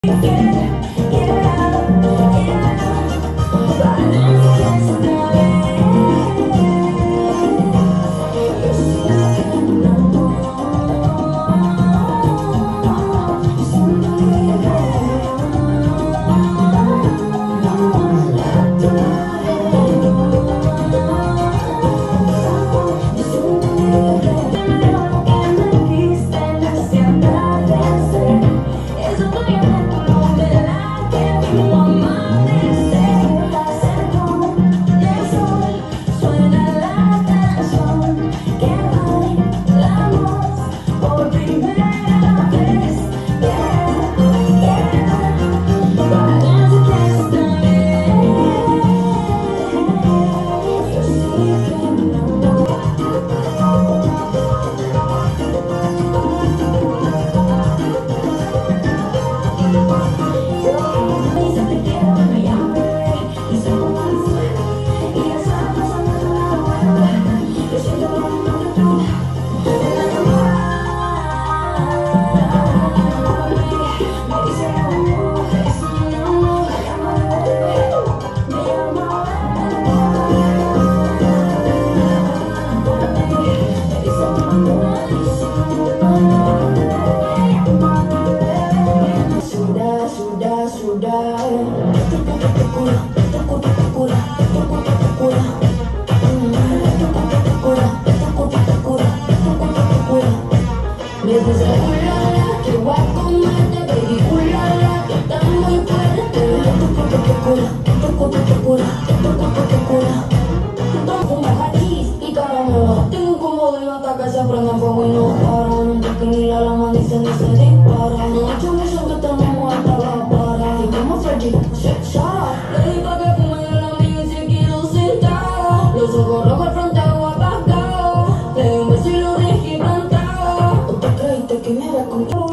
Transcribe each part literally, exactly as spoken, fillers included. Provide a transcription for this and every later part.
Tengo un cómodo en la taca, se aprenden fuego y no paran. Un tequila, la maldición y se dispara. No he hecho mucho que estamos hasta la para. Y como Fergie, Shara. Le di pa' que fume de la mía y se quedó sentada. Los ojos rojos al frente, agua apagado. Le di un beso y lo dejé plantado. ¿O te creíste que me había comido?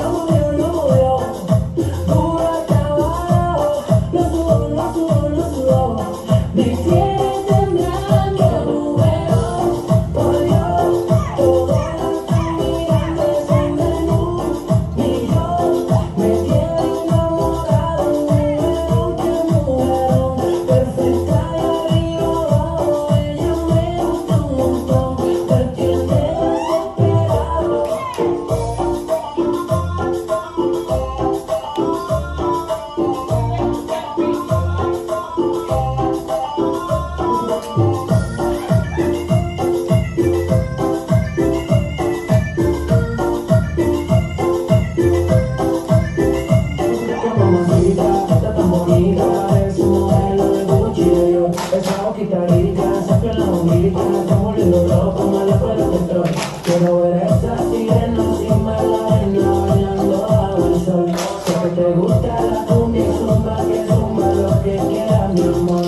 Quiero ver esa sirena sin bailarina bailando bajo el sol. Sé que te gusta la cumbia y zumba, que zumba lo que quieras, mi amor.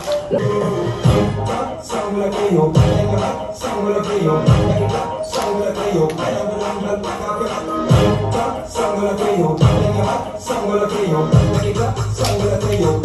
Sangre que yo, sangre que yo, sangre que yo, sangre que yo, sangre que yo, sangre que yo,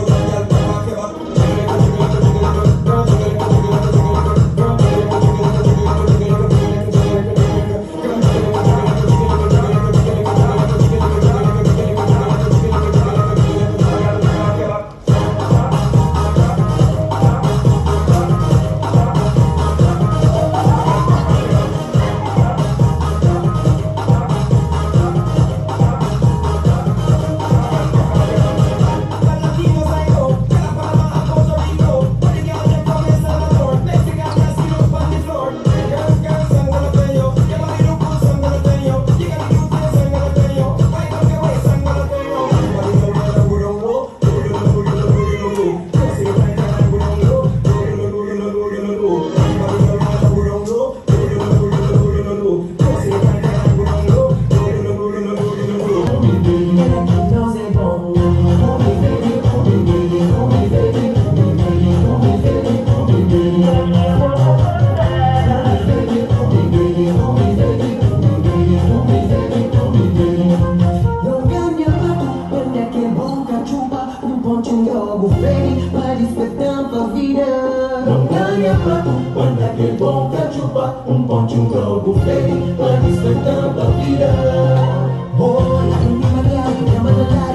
Quando aquele bom cachupa, um ponte, um globo feio, vai despertando a vida. Oi,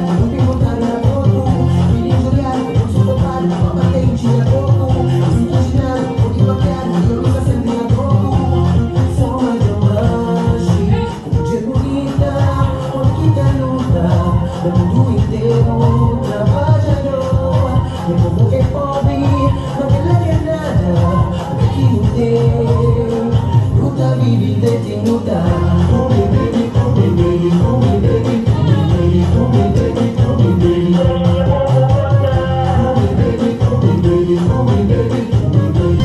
Me convoqué por mí, no te daría nada. Me equivoqué. Gusta vivir de tenuta. Oh mi baby, oh mi baby, oh mi baby, oh mi baby, oh mi baby, oh mi baby. Oh mi baby, oh mi baby, oh mi baby, oh mi baby.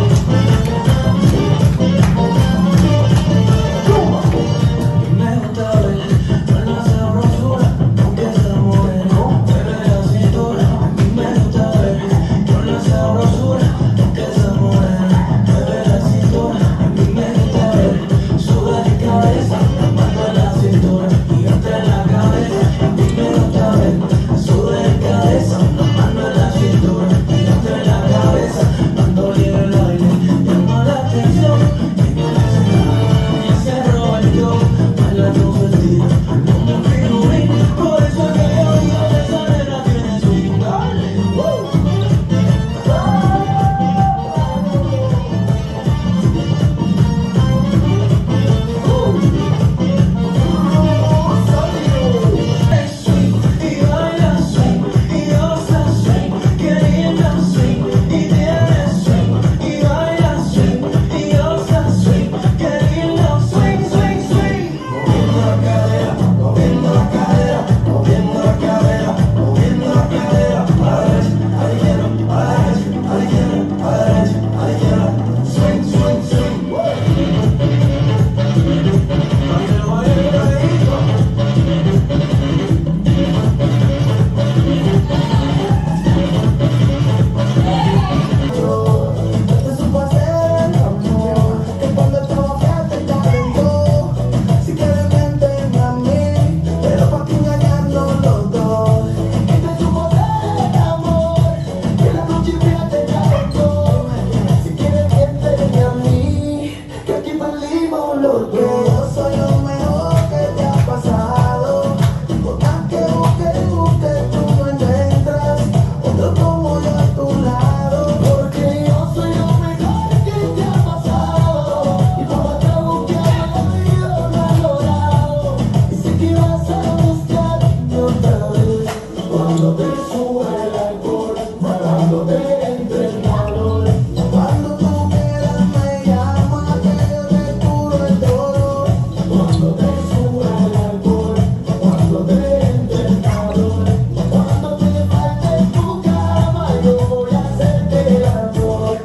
Me gusta ver la sabrosura, aunque esa mujer mueve la cintura. A mí me gusta ver con la sabrosura, aunque esa mujer mueve la cintura. A mí me gusta ver sube de cabeza, la mano en la cintura y otra en la cabeza. A mí me gusta ver sube de cabeza, la mano en la cintura y otra en la cabeza. Cuando libre el baile llama la atención, ella se roba el show, baila con su estilo como un figurín. Por eso es que yo digo que esa nena tiene swing. Dale, woo. Y baila swing, y goza swing, que linda swing, y tiene swing. Y baila swing, y goza swing, que lindo swing, swing, swing. Moviendo la cadera, moviendo la cadera, moviendo la cadera, moviendo la cadera. A la derecha, a la izquierda, a la derecha, a la izquierda, a la derecha, a la izquierda. Swing, swing, swing. Baila, baila, baila. Te supo hacer amor, que cuando te bocaste te calentó. Si quieres vente a mí, pero pa' que engañarnos los dos. Y te supo hacer amor, que la noche fría te calentó. Si quieres vente a mí, que aquí perdimos los dos. Yo soy lo mejor que te ha pasado. Por más que busques, busques, tú no encuentras otro como yo a tu lado. Porque yo soy lo mejor que te ha pasado. Y por más que busques, yo no he logrado. Y sé que vas a buscarme otra vez. Cuando te sube el alcohol, cuando te entre el calor. Cuando tú quieras me llamas, que yo te curo el dolor. Cuando te sube el alcohol, cuando te entre el calor. Cuando te falte tu cama, yo voy a hacerte el amor.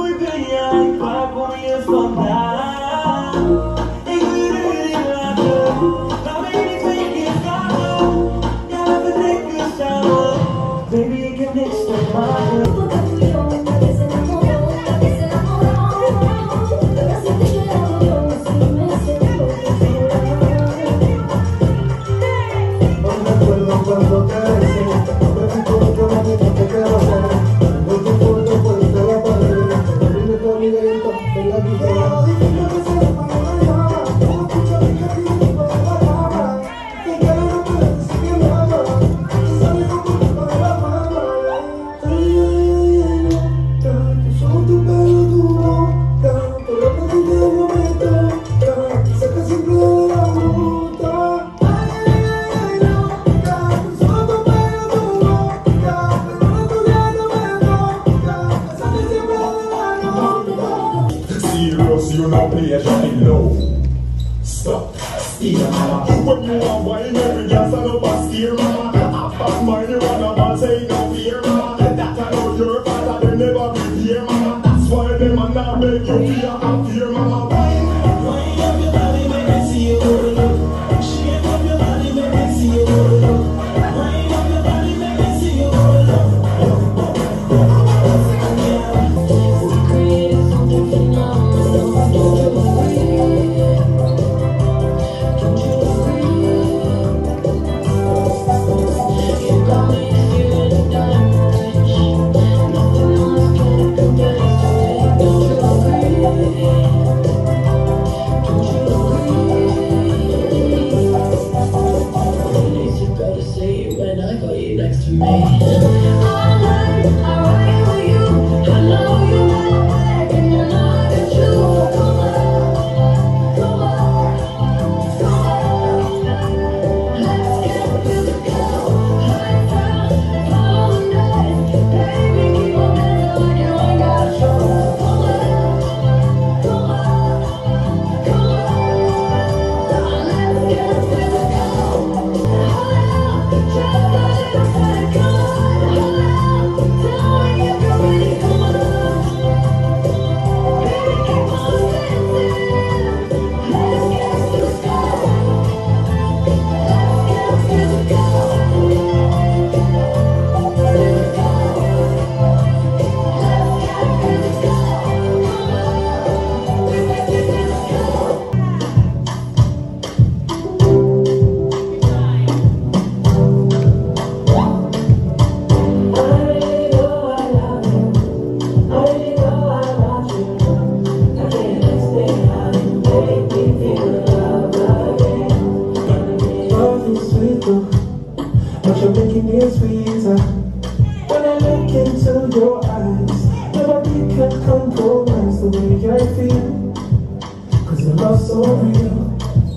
Vandaag. Ik wil jullie laten so you know play a shot in low. Stop, steer mama. When you are wine, every gas and up a steer mama. Half past mine, you wanna man say no fear mama. That I know your father, they never be here mama. That's why them man not make you fear and fear mama. Wine, wine up your body, make me see you hold up. Shake up your body, make me see you hold up. Wine up your body, make me see you hold up. Next to me. Alright, alright with you. I know you wanna back and you know that you. Come on, come on, come on. Let's get physical. High time, follow the night. Baby, keep on dancing like you ain't got a show. Come on, come on, come on. Let's get physical. Just but you're making it sweeter. When I look into your eyes, nobody can compromise the way I feel. Cause your love's so real.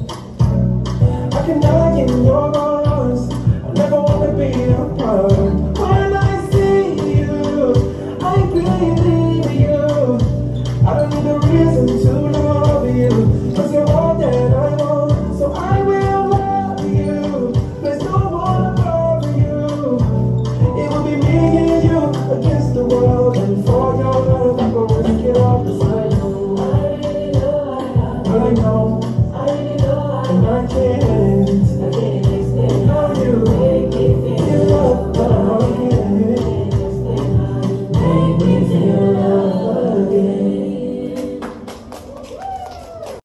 I can die in your arms, I never wanna be apart. When I see you, I believe you. I don't need a reason to love you, cause you're all that I want. So I will love you. There's no one above you. It will be me and you against the world, and for your love I'm gonna risk it all. 'Cause I know, I know, I know.